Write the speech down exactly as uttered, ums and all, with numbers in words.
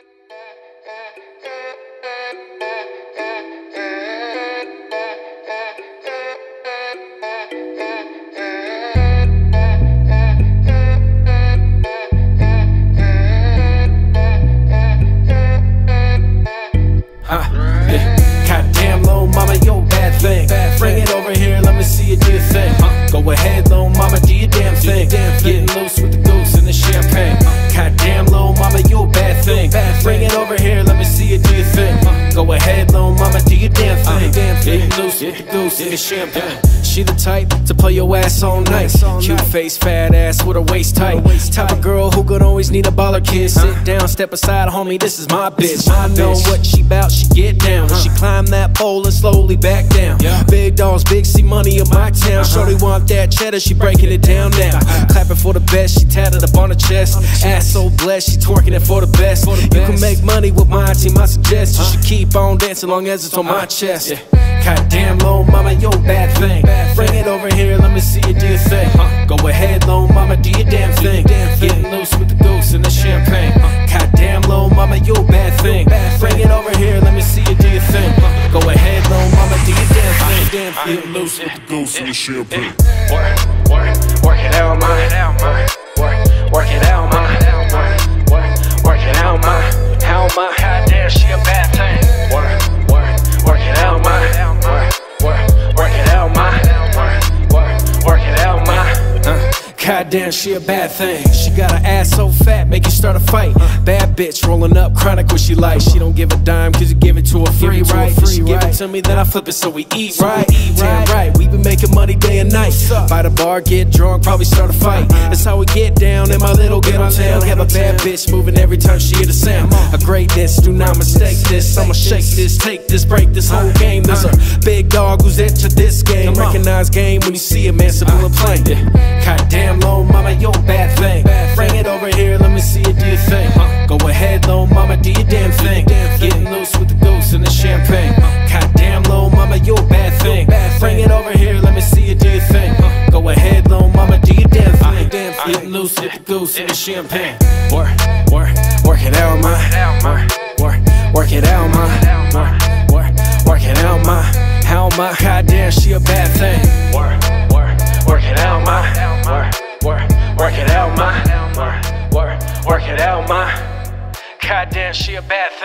Goddamn, little mama, yo, bad thing. Bring it over here, let me see you do your thing. Go ahead, little mama, do your damn thing. Getting loose with the goose and the champagne. Goddamn, little mama, you a bad thing. Bring it over here, let me see you do your thing. Go ahead, little mama, do your damn thing. Getting loose with the goose and the champagne. She the type to play your ass all night. Cute face, fat ass with her waist tight. Type of girl who could always need a baller kid. Sit down, step aside, homie, this is my bitch. I know what she bout, she get down. When she climb that pole and slowly back down. Big dogs, big C money in my town. Shorty want that cheddar, she breaking it down now. Clapping for the best, she tatted up on her chest. Ass so blessed, she twerking it for the best. You can make money with my team, I suggest you should keep on dancing long as it's on my chest. Goddamn, little mama, yo, bad thing. Bring it over here, let me see you do your thing. Go ahead, little mama, do your damn thing. Getting loose with the goose and the champagne. Goddamn, little mama, you a bad thing. Bring it over here, let me see you do your thing. Go ahead, little mama, do your damn thing. Getting loose with the goose and the champagne. Work, work, work it out, ma. Work, work, work it out, ma. Work, work, work it out, ma. How ma? Goddamn, she a bad thing. Work, work, work it out, ma. Work, work, work it out, ma. Work, work, work it out, ma. Goddamn, she a bad thing. She got her ass so fat, make you start a fight. Bad bitch rolling up, chronic what she like. She don't give a dime, cause you give it to her free, right? She give it to me, then I flip it so we eat right. Damn right, we been making money day and night. By the bar, get drunk, probably start a fight. That's how we get down in my little ghetto town. Have a bad bitch moving every time she hear the sound. A greatness, do not mistake this. I'ma shake this, take this, break this whole game. There's a big dog who's into this game. Recognize game when you see a man, simple and plain. Goddamn, little mama, yo, bad thing. Bring it over here, let me see you do your thing. Go ahead, little mama, do your damn thing. Getting loose with the goose and the champagne. Goddamn, little mama, you a bad thing. Bring it over here, let me see you do your thing. Go ahead, little mama, do your damn thing. Getting loose with the goose and the champagne. Work, work, work it out, ma. Work, work, work it out, ma. Work, work, work it out, ma. How ma? Goddamn, she a bad thing. Work, work, work it out, ma. Work, work, work it out, ma. Work, work, work it out, ma. Goddamn, she a bad thing.